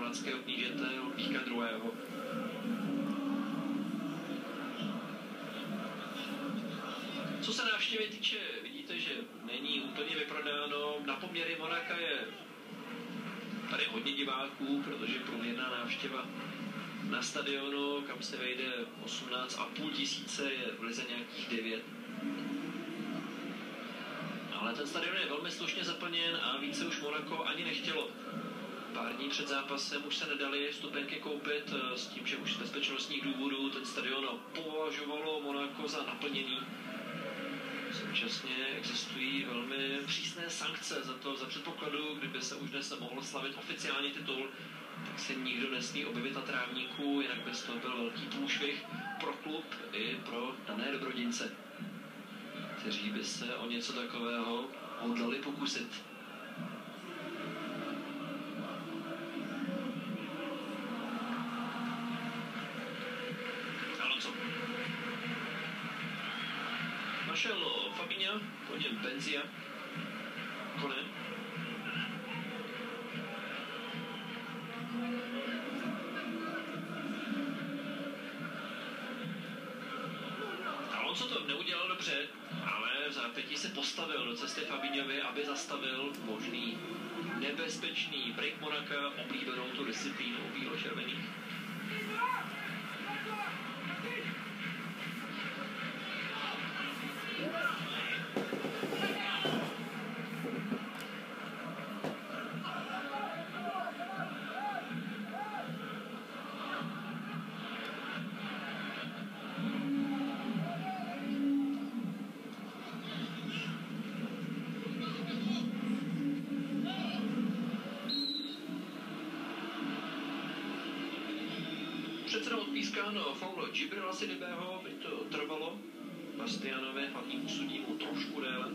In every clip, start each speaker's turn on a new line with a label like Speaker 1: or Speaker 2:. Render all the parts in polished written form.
Speaker 1: moravského knížete Ludvíka II. Co se návštěvy týče, vidíte, že není úplně vyprodáno. Na poměry Monaka je tady hodně diváků, protože průměrná návštěva na stadionu, kam se vejde 18,5 tisíce, je v lize nějakých 9. Ale ten stadion je velmi slušně zaplněn a více už Monako ani nechtělo. Pár dní před zápasem už se nedali vstupenky koupit s tím, že už z bezpečnostních důvodů ten stadion považovalo Monako za naplněný. Současně existují velmi přísné sankce za to, za předpokladu, kdyby se už dnes mohl slavit oficiální titul, tak se nikdo nesmí objevit na trávníku, jinak by to byl velký průšvih pro klub i pro dané dobrodince, kteří by se o něco takového hodlali pokusit. Našel Fabinha, po něm Benzia, Kone. Alonso to neudělal dobře, ale v zápětí se postavil do cesty Fabinhovi, aby zastavil možný nebezpečný break Monaka, oblíbenou tu disciplínu bílo-červených. Přece odpískáno faul Džibrila Sidibého, by to trvalo. Bastianovi, hlavnímu sudímu, trošku déle.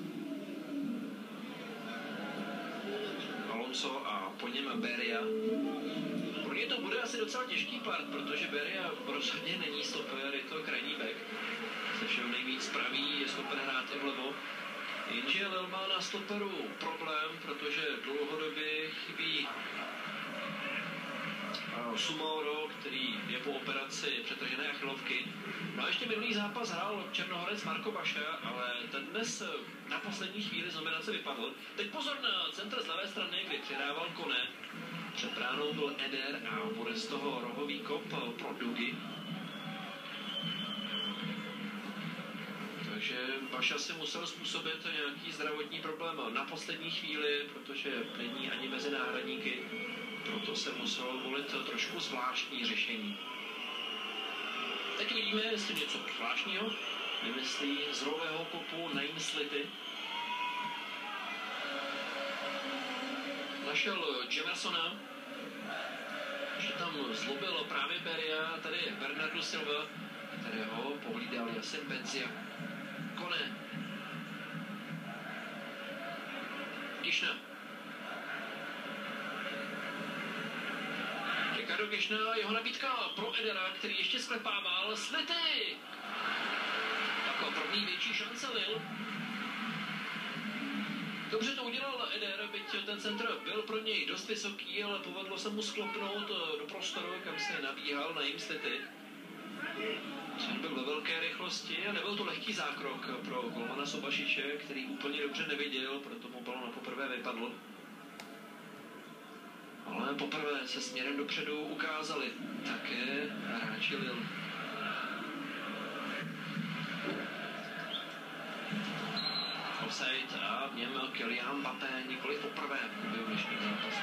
Speaker 1: Alonso a po něm Beria. Pro ně to bude asi docela těžký part, protože Beria rozhodně není stoper, je to krajní back. Se všem nejvíc pravý, je schopen hrát i vlevo. Jenže Lille má na stoperu problém, protože dlouhodobě chybí Sumaoro, který je po operaci přetržené achilovky. No a ještě minulý zápas hrál Černohorec Marko Baša, ale ten dnes na poslední chvíli z nominace vypadl. Teď pozor na centr z levé strany, kdy přihrával Kone. Před bránou byl Eder a bude z toho rohový kop pro Dugy. Takže Baša si musel způsobit nějaký zdravotní problém na poslední chvíli, protože není ani mezi náhradníky. Proto se muselo volit trošku zvláštní řešení. Teď uvidíme, jestli něco zvláštního vymyslí z rohového kopu Naim Slity. Našel Jeffersona, že tam zlobil právě Beria, tady je Bernardo Silva, kterého pohlídal Yasin Benzia. Kone. Kišna. Ricardo Kišna, jeho nabídka pro Edera, který ještě sklepával. Slity! Jako první větší šance Lille. Dobře to udělal Eder, byť ten centr byl pro něj dost vysoký, ale povedlo se mu sklopnout do prostoru, kam se nabíhal Naim Slity. Ten byl ve velké rychlosti a nebyl to lehký zákrok pro golmana Sobašiče, který úplně dobře neviděl, proto mu balon poprvé vypadl. Ale poprvé se směrem dopředu ukázali také hráči Lille. Offside a v něm Kylian Mbappé nikoliv poprvé v dnešním zápasu.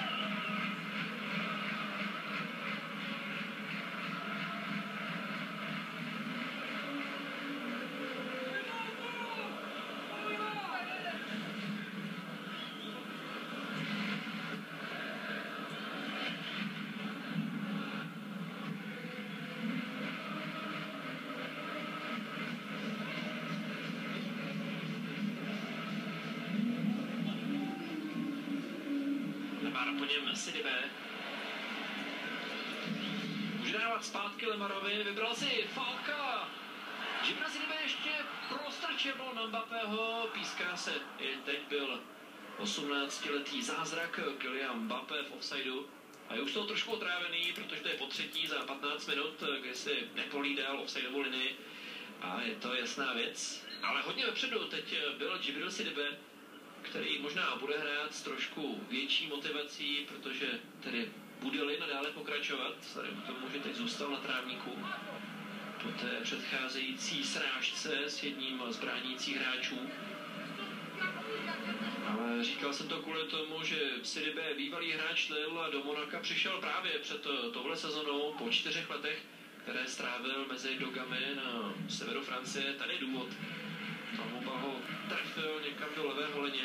Speaker 1: Po něm Sidibé. Může dávat zpátky Lemarovi, vybral si Falka. Džibra Sidibé ještě prostrčil na Mbappého, píská se. I teď byl 18-letý zázrak Kylian Mbappé v offsideu. A je už toho trošku otrávený, protože to je po třetí za 15 minut, kde si nepolídal offsideovou linii. A je to jasná věc. Ale hodně vepředu teď byl Djibril Sidibe, který možná bude hrát s trošku větší motivací, protože tedy bude-li nadále pokračovat, vzhledem k tomu, že teď zůstal na trávníku po té předcházející srážce s jedním z bránících hráčů. Ale říkal jsem to kvůli tomu, že Sidibe, bývalý hráč Lille, a do Monaka přišel právě před touhle sezonou po 4 letech, které strávil mezi Dogami na severu Francie. Tady je důvod. Tamuba ho trefil někam do levé holeně.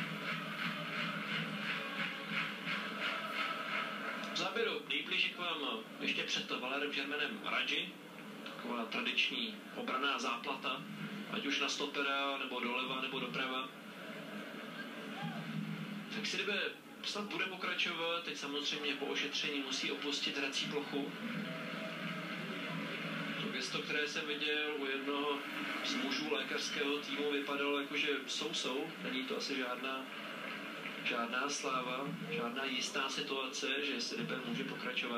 Speaker 1: V záběru nejblíže k vám ještě před Valerem Germainem Radži. Taková tradiční obranná záplata, ať už na stopera, nebo doleva, nebo doprava. Tak Sidibe snad bude pokračovat, teď samozřejmě po ošetření musí opustit hrací plochu. To gesto, které jsem viděl u jednoho z mužů lékařského týmu, vypadalo jako, že jsou. Není to asi žádná sláva, žádná jistá situace, že Sidibe může pokračovat.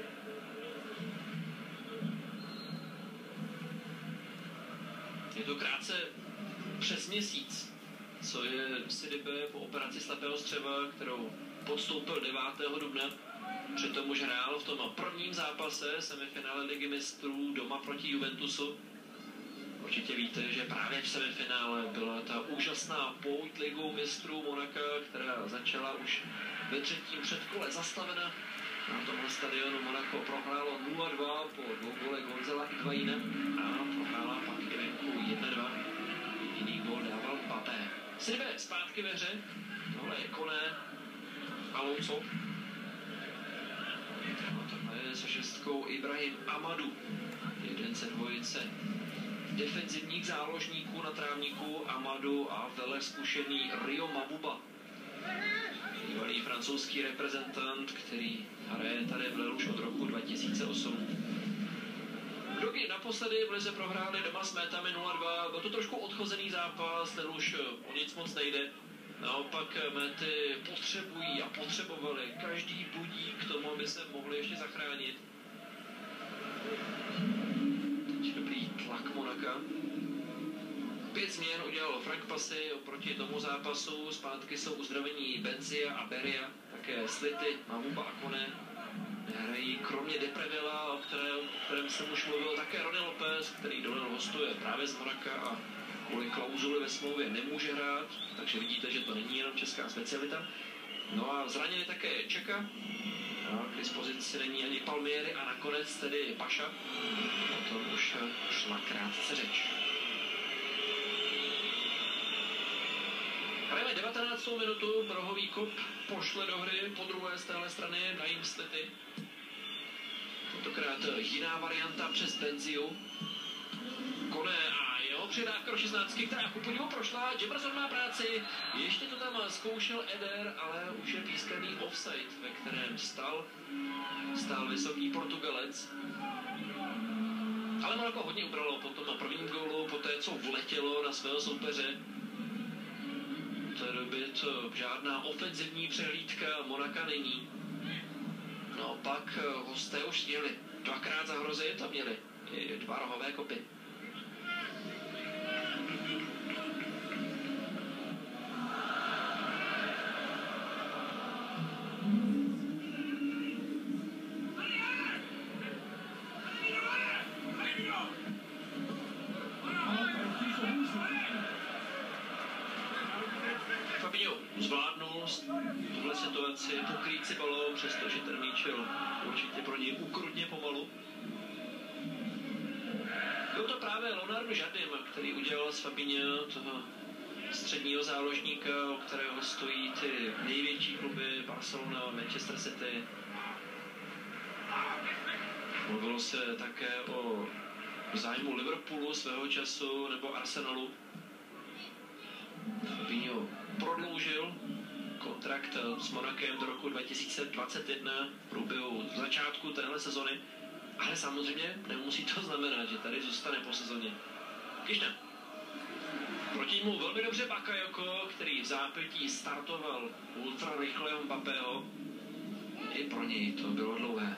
Speaker 1: Je to krátce přes měsíc, co je Sidibe po operaci slepého střeva, kterou podstoupil 9. dubna. Přitom už hrál v tom prvním zápase semifinále Ligy mistrů doma proti Juventusu. Určitě víte, že právě v semifinále byla ta úžasná pouť Ligou mistrů Monaka, která začala už ve třetím předkole zastavena. Na tomhle stadionu Monako prohrálo 0-2 po 2 gólech Gonzala Higuaína a prohrála pak i venku 1-2. Jediný gól dával Mbappé. Sidibe zpátky ve hře, tohle je Koné, Alonso. No, tohle je se 6 Ibrahim Amadou, jeden ze dvojice defenzivních záložníků na trávníku, Amadou a vele zkušený Rio Mabuba. Bývalý francouzský reprezentant, který hraje tady v Lille už od roku 2008. Doky naposledy v lize prohráli doma s Métami 0-2, byl to trošku odchozený zápas, ten už o nic moc nejde. Naopak Méty potřebují a potřebovali každý budík k tomu, aby se mohli ještě zachránit. Teď dobrý tlak Monaka. 5 změn udělal Frank Passy oproti tomu zápasu. Zpátky jsou uzdravení Benzia a Beria, také Slity, Mamuba a Koné. Nehrají kromě Deprevilla, o kterém jsem už mluvil, také Rony Lopez, který do Lille hostuje právě z Monaka a kvůli klauzuli ve smlouvě nemůže hrát, takže vidíte, že to není jenom česká specialita. No a zraněný také Čeka, k dispozici není ani Palmieri a nakonec tedy Paša. O tom už šla krátce řeč. Hrajeme 19. minutu, Brohový kop pošle do hry po druhé z téhle strany Naim Slity. Tentokrát jiná varianta přes Benziu. Koné a jeho předávka do 16, která ku podivu prošla. Jefferson má práci, ještě to tam zkoušel Eder, ale už je pískaný offside, ve kterém stál vysoký Portugalec. Ale Monako hodně ubralo potom na prvním gólu, poté co vletělo na svého soupeře. V té době to žádná ofenzivní přehlídka Monaka není. No pak hosté už měli 2krát zahrozit a měli i 2 rohové kopy. Zvládnul tuhle situaci, pokrýt si balón, přestože ten míč byl určitě pro něj ukrutně pomalu. Byl to právě Leonardo Jardim, který udělal z Fabinho toho středního záložníka, o kterého stojí ty největší kluby Barcelona, Manchester City. Mluvilo se také o zájmu Liverpoolu svého času nebo Arsenalu. Fabinho prodloužil kontrakt s Monakem do roku 2021 v průběhu začátku téhle sezony, ale samozřejmě nemusí to znamenat, že tady zůstane po sezóně. Když ne. Proti němu velmi dobře Bakayoko, který v zápětí startoval ultra rychlého Mbappého. I i pro něj to bylo dlouhé.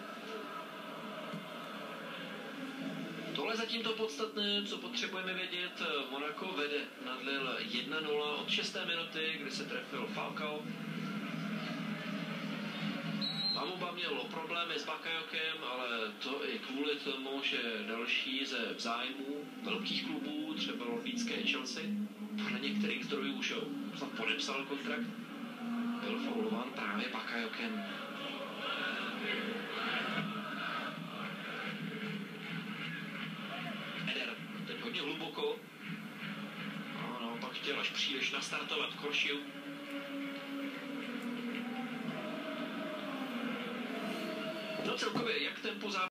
Speaker 1: Tohle zatím to podstatné, co potřebujeme vědět. Monaco vede nad Lille 1-0 od 6. minuty, kdy se trefil Falcao. Mamuba měl problémy s Bakayokem, ale to i kvůli tomu, že další ze vzájmů velkých klubů, třeba londýnské Chelsea, podle některých zdrojů už podepsal kontrakt, byl faulován právě Bakayokem. Eder, teď hodně hluboko. Ano, pak chtěl až příliš nastartovat Koršiu. No celkově, jak tempo